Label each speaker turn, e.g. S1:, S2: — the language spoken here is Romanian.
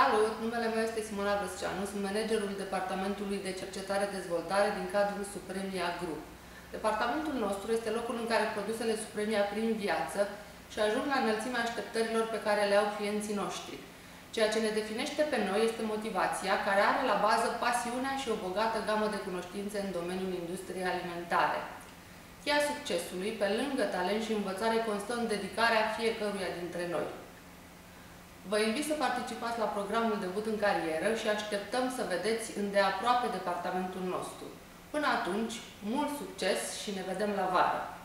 S1: Salut! Numele meu este Simona Brăsceanu, sunt managerul Departamentului de Cercetare-Dezvoltare din cadrul Supremia Group. Departamentul nostru este locul în care produsele Supremia prind viață și ajung la înălțimea așteptărilor pe care le au clienții noștri. Ceea ce ne definește pe noi este motivația, care are la bază pasiunea și o bogată gamă de cunoștințe în domeniul industriei alimentare. Cheia succesului, pe lângă talent și învățare, constă în dedicarea fiecăruia dintre noi. Vă invit să participați la programul Debut în Carieră și așteptăm să vedeți îndeaproape departamentul nostru. Până atunci, mult succes și ne vedem la vară!